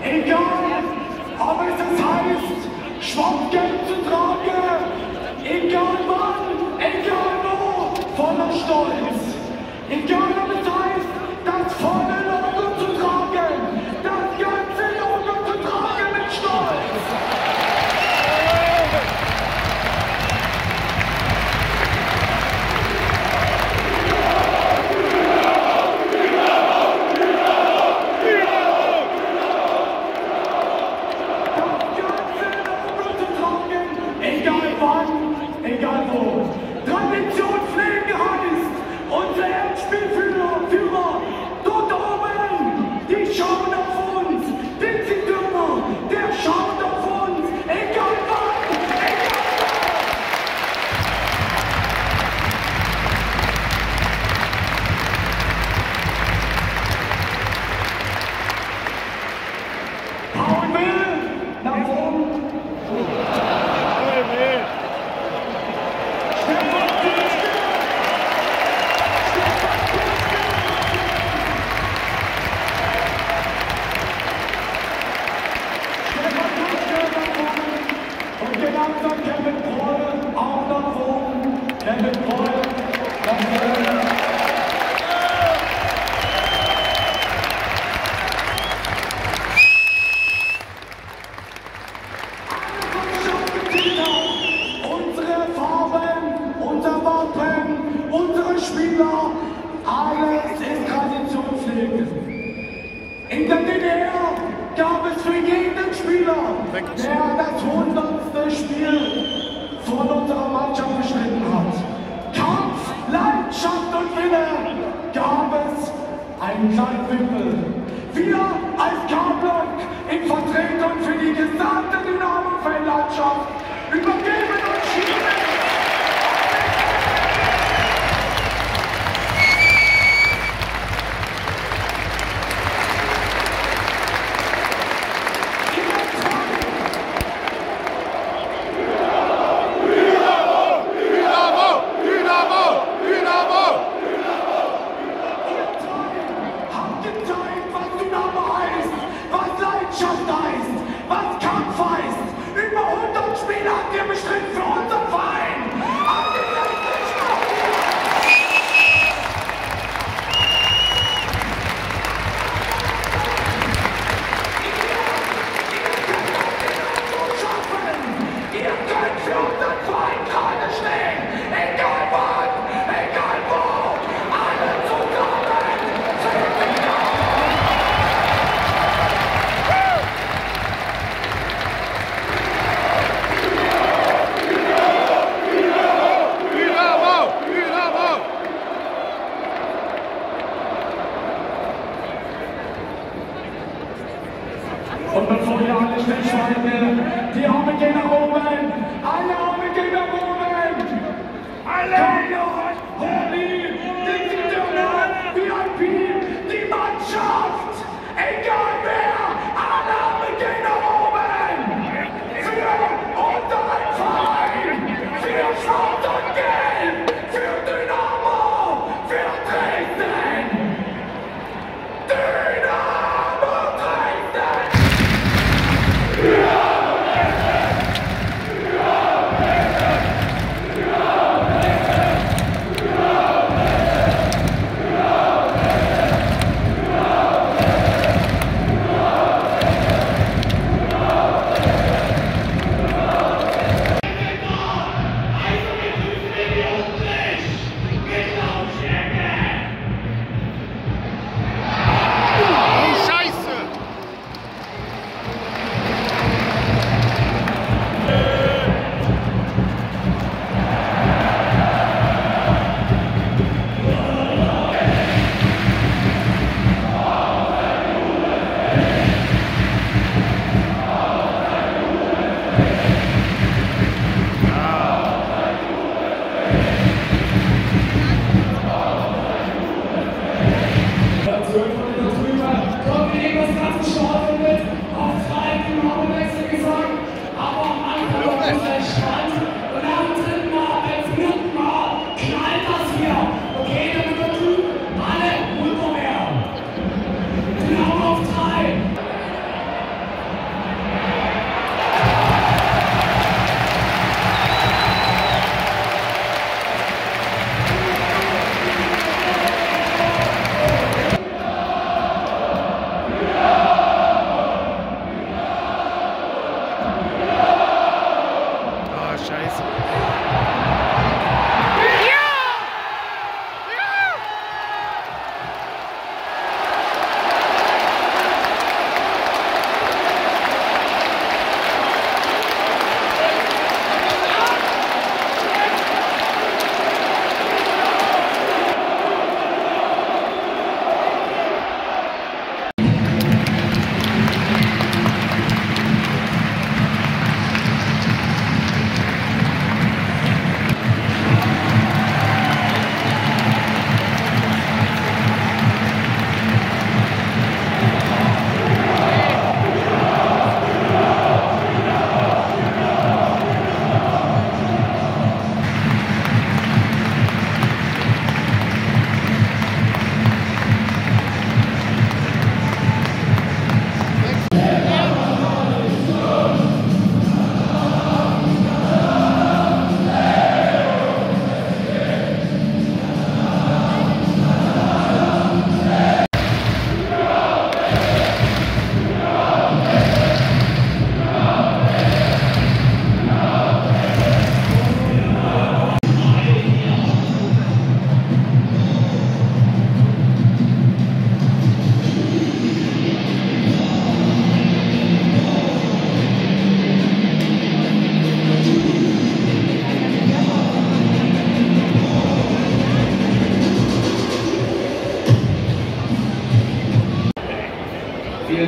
Egal, ob es heißt, Schwammgelb zu tragen, egal wann, egal wo, voller Stolz. Egal, ob es heißt, das volle Logo zu tragen, das ganze Logo zu tragen mit Stolz. Egal wann, egal wo. Tradition pflegen heißt, unser Endspielführer, dort oben, die schauen auf uns. Dixie-Dürmer, der schaut auf uns. Egal wann, egal wann. Paul will nach oben. Und Kevin Paul auch nach oben. Kevin Paul nach oben. Unsere Farben, unser Wappen, unsere Spieler, alles ist Traditionspflege. In der DDR gab es für jeden Spieler, der das 100. Spiel von unserer Mannschaft bestritten hat, Kampf, Leidenschaft und Wille, gab es einen kleinen Wimpel. Wir als K-Block in Vertretung für die gesamte Dynamo-Fanlandschaft übergeben und schieben. Und bevor ihr alle stillschweigen, die Arme gehen nach oben, alle Arme gehen nach oben! Alle! Holy, Dixie-Dürmer, VIP, die Mannschaft! Egal wer, alle Arme gehen nach oben! Für unseren Verein! Für Schwarz und Gelb! Für Dynamo! Für Dresden! Dynamo Dresden!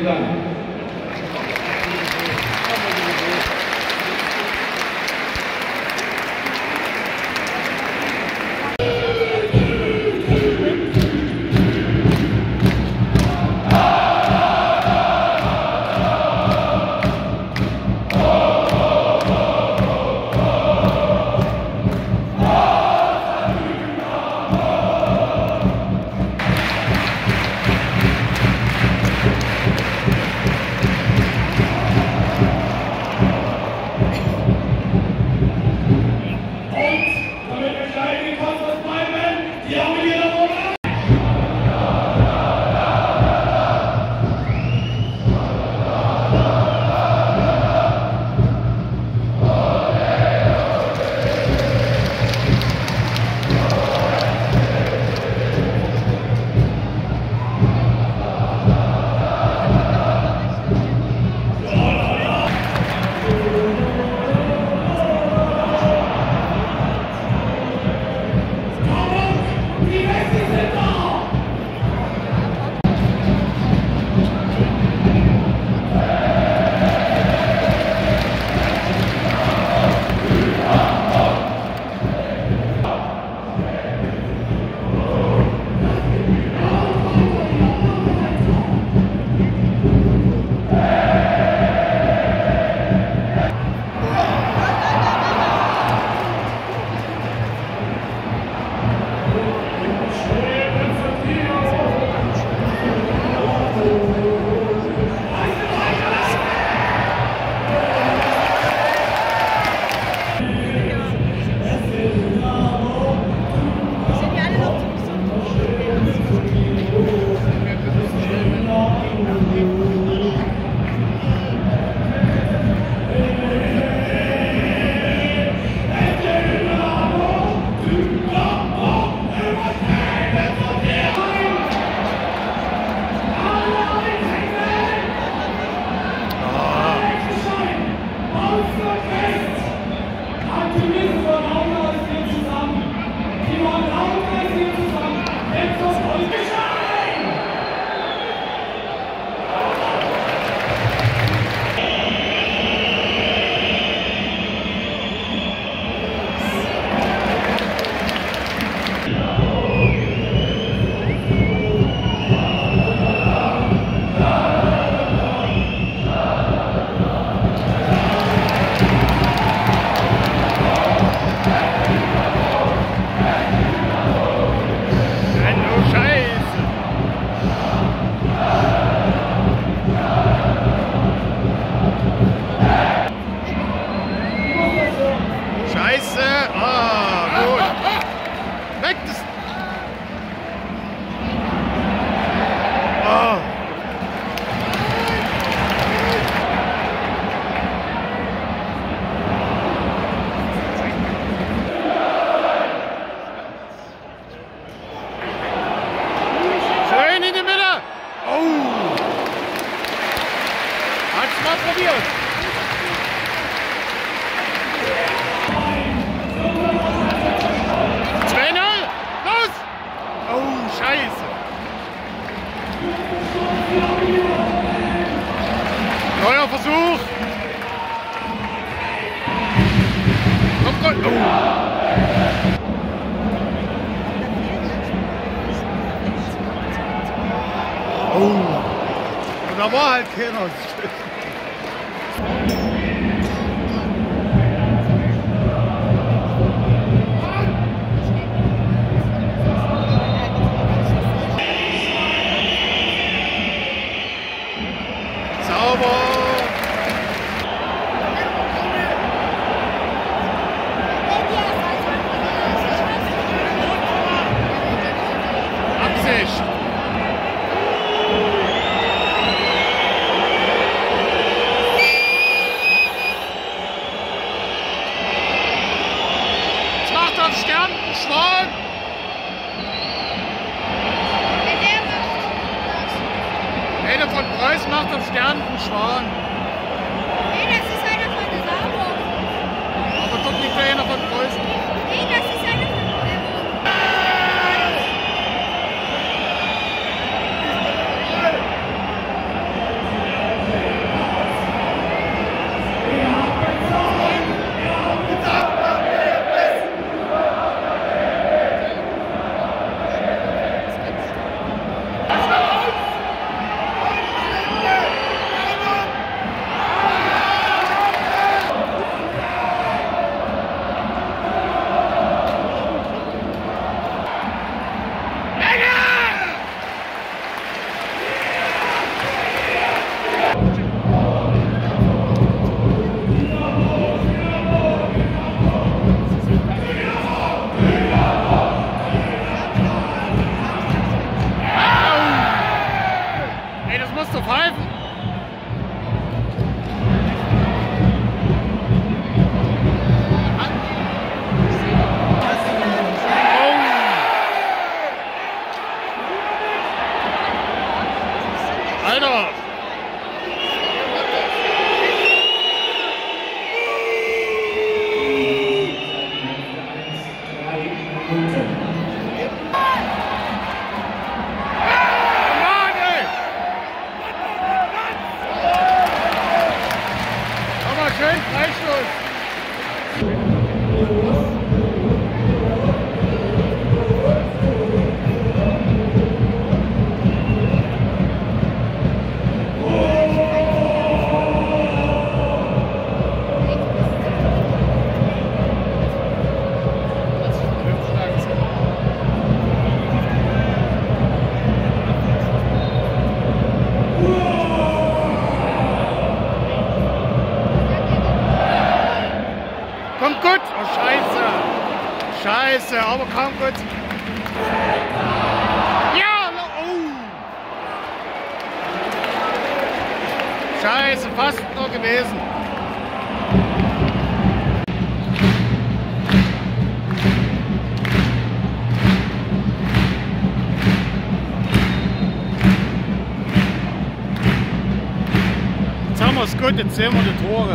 Herzlichen Dank. probiert. Los! Oh, Scheiße. Neuer Versuch. Kommt Gott. Oh. Und da war halt keiner. Stern, Schwan! Einer von Preuß macht auf Stern einen Schwan. Nee, das ist einer von der Saarburg. Aber dort liegt einer von Preuß. Nee, das ist einer von Schön, Freistoß. Kommt gut! Oh, scheiße! Scheiße, aber kommt gut! Ja! Oh! Scheiße, fast noch gewesen! Jetzt haben wir es gut, jetzt sehen wir die Tore.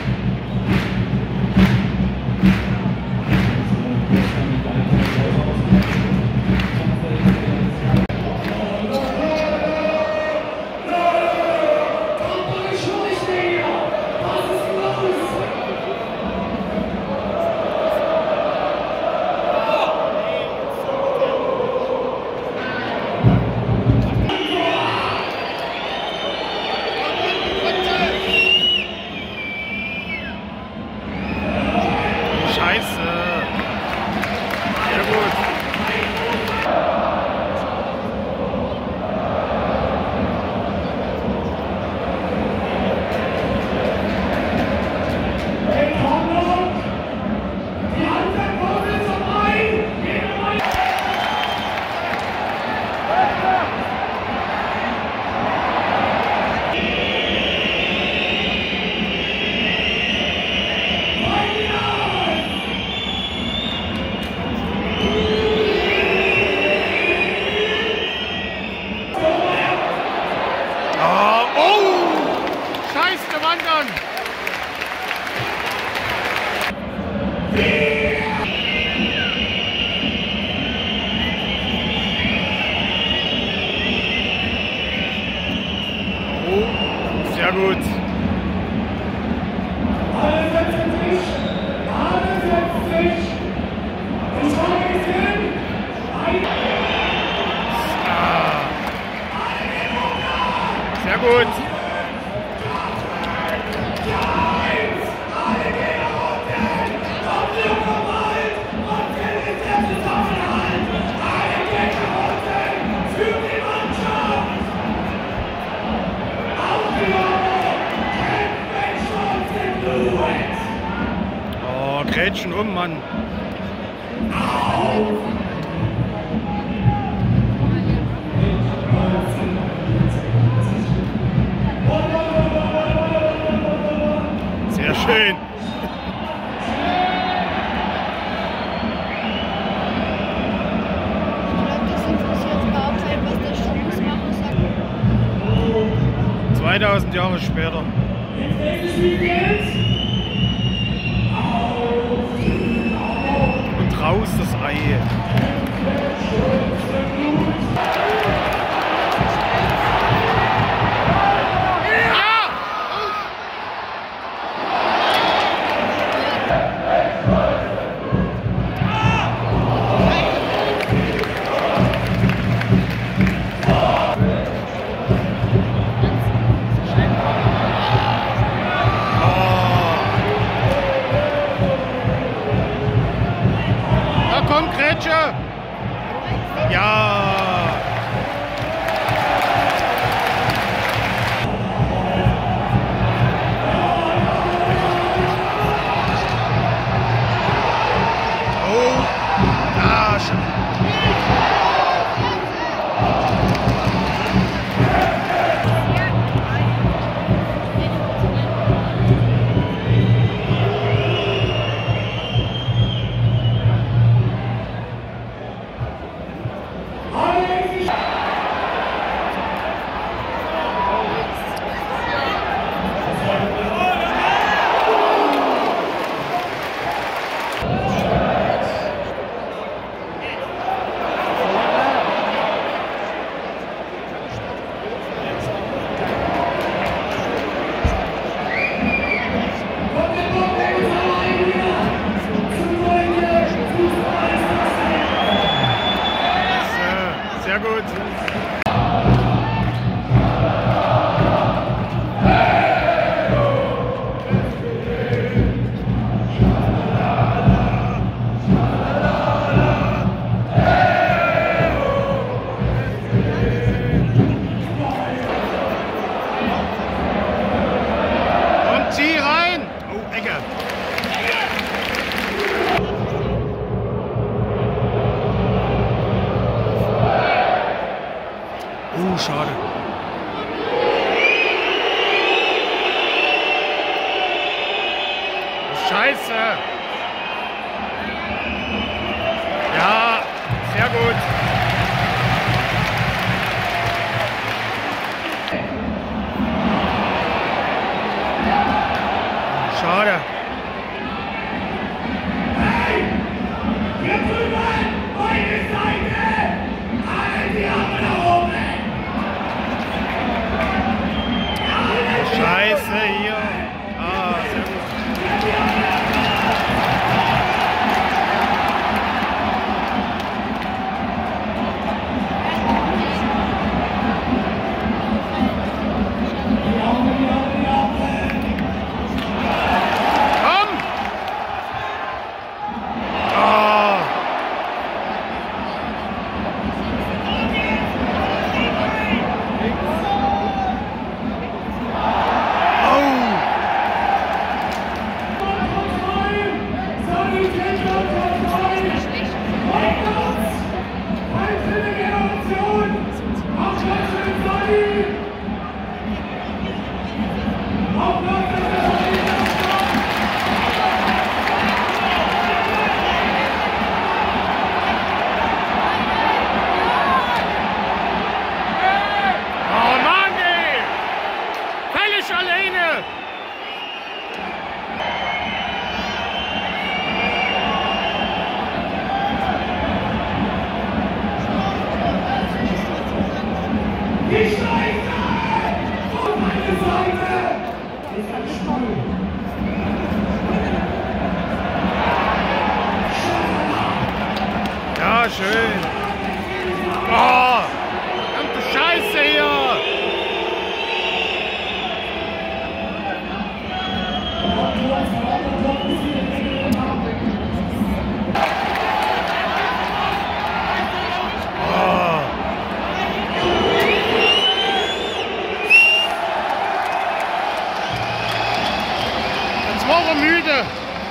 Wandern! Oh, sehr gut. Alle setzen sich! Alle setzen sich! Ich habe gesehen! Sehr gut. Oh, Grätschen Mann. Sehr schön. Das interessiert überhaupt keinen, was der Stimmungsmacher sagt. 2000 Jahre später. Und raus das Ei. Ja, Scheiße. Ja, sehr gut. Schade. Hey! Hier drüben! Meine Seite! Alle die Arme nach oben! Scheiße hier. Ah, sehr gut. Komm! Ah. Oh Mann, ey! Völlig alleine! Die Scheiße! Auf meine Seite! Ist ein Stuhl! Ja, schön. Oh, verdammte Scheiße hier. Oh. Jetzt war er müde.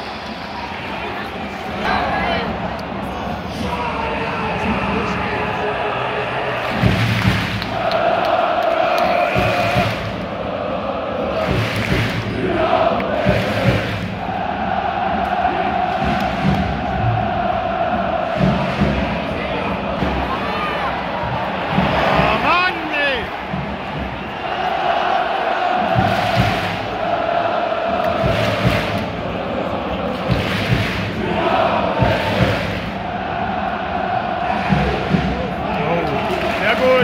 Oh Mann, ey. Oh, sehr gut.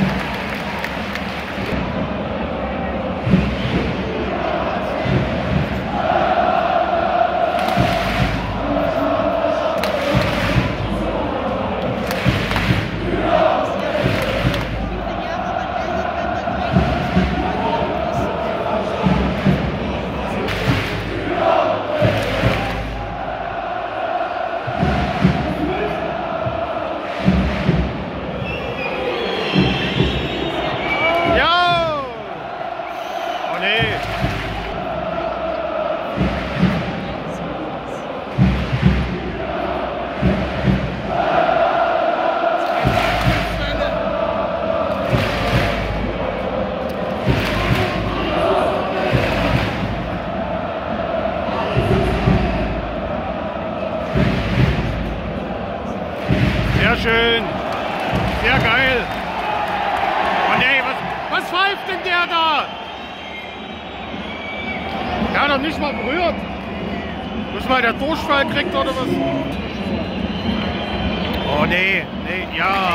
Ja! Oh nee. Sehr schön. Sehr geil. Oh nee, was pfeift denn der da? Der hat doch nicht mal berührt. Muss mal der Durchfall kriegt oder was? Oh nee, nee, ja.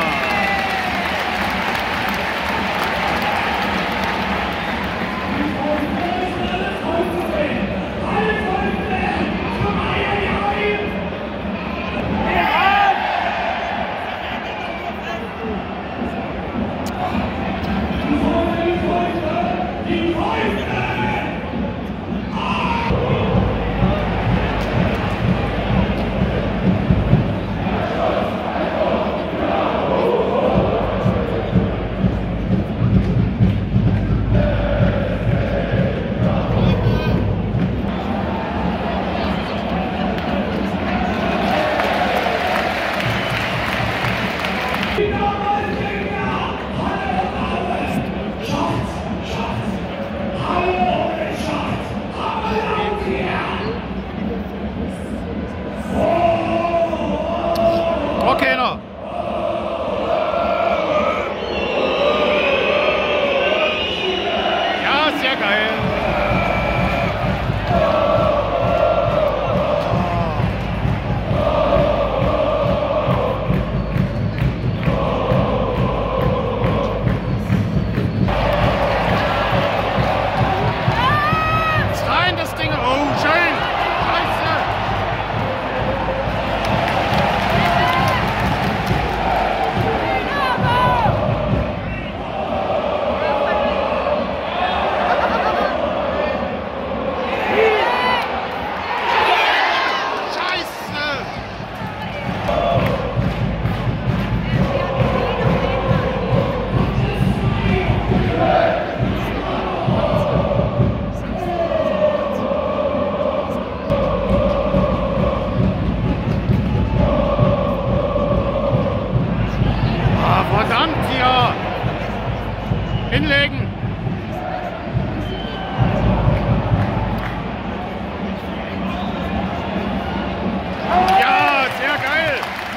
Halle sehr geil. Ist rein das Ding. Oh, schön. Scheiße. Verdammt hier! Hinlegen! Ja, sehr geil!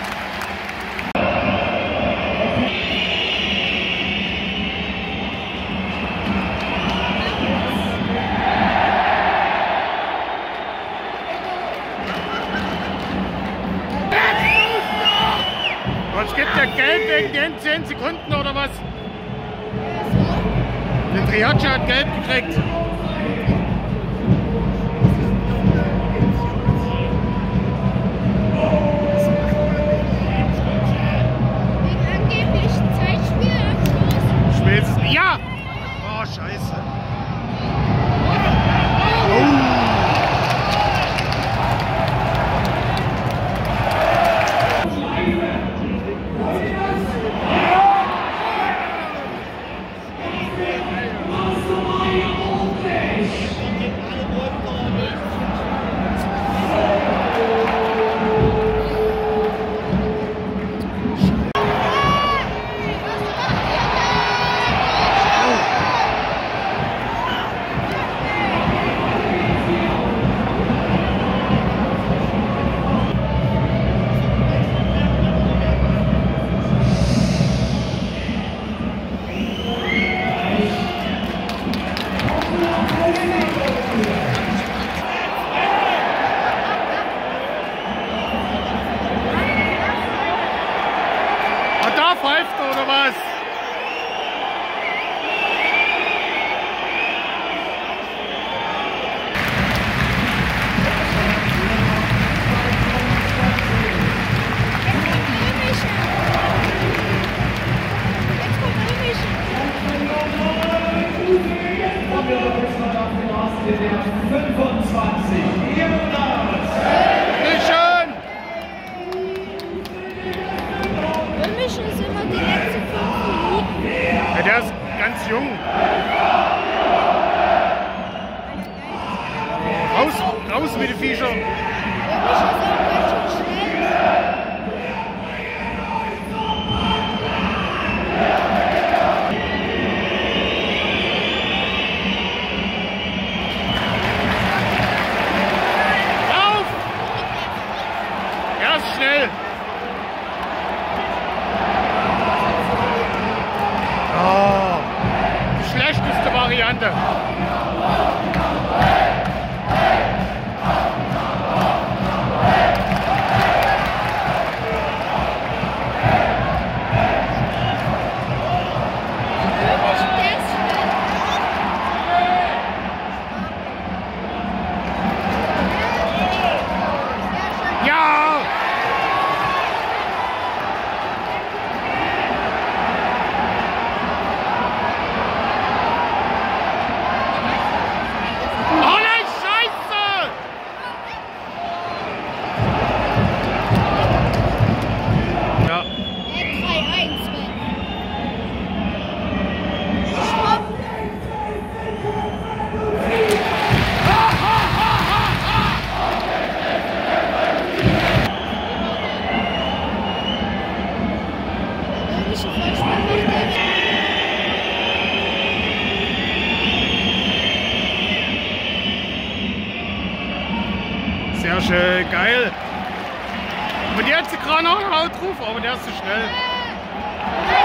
Was gibt der Gelb wegen den 10 Sekunden oder was? Der Triace hat Gelb gekriegt. Wegen angeblichen Zeitspielabschluss. Spätestens. Ja! Oh, scheiße. Da pfeift oder was? Römischen ist immer die letzten 5 Minuten. Ja, der ist ganz jung. Raus mit den Viecher. Römisch ist auch ganz schön schnell. Lauf! Er ist schnell. Oh, die schlechteste Variante. Ja! Oh nein, Scheiße! Ja. 3-1, Sven. Römische Vollspiel macht er. Sehr schön, geil. Und jetzt gerade noch ein Outruf, aber der ist zu schnell.